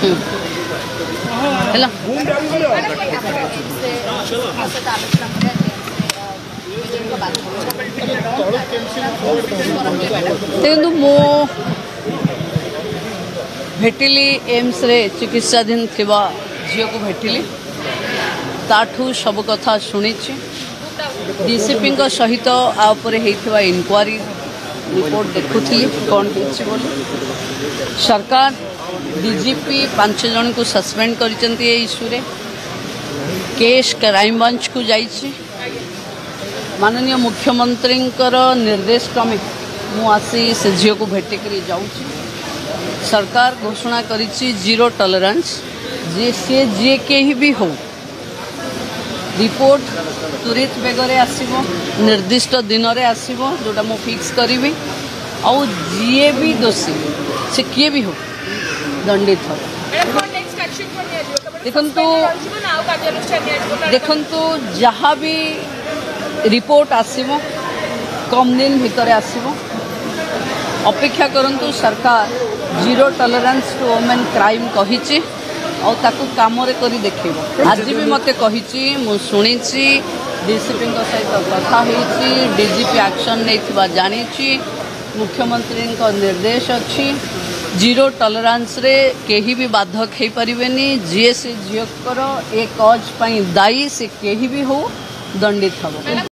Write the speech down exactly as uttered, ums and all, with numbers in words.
ହେଲା देखो मु भेटिली एम्स रे चिकित्साधीन थिबा झील को भेटिली ताठू सब कथा शुणी डीसीपी सहित आउपर होता इनक्वारी रिपोर्ट देखुली कौन बोली सरकार डीजीपी पांच जन को सस्पेंड कर इश्यू रे केस क्राइम ब्रांच को जाइए माननीय मुख्यमंत्री निर्देश क्रमे मु आसी से झील को भेटिक जाऊँगी सरकार घोषणा करिछि जीरो टॉलरेंस जे से जे के ही भी हो रिपोर्ट तुरित बेगरे आसीबो निर्दिष्ट दिन रे आसीबो जोटा मु फिक्स करिवि आउ जीए भी दोषी से किए भी हो दंडित हो देखंतु देखंतु जहाँ भी रिपोर्ट आसीबो कम दिन भितर आसीबो अपेक्षा करंतु सरकार zero tolerance to women crime कहिछि और ताकू काम रे करी देखिबो आज भी मते कहिछि मु सुनिछि डीसीपी सहित कथा होइछि डीजीपी एक्शन नैथिबा जानिछि मुख्यमंत्री को निर्देश अच्छी जीरो टॉलरेंस रे केही भी बाधक हो पारिबेनी जीए से झील ए कज दायी से केही भी हो दंडित हबो।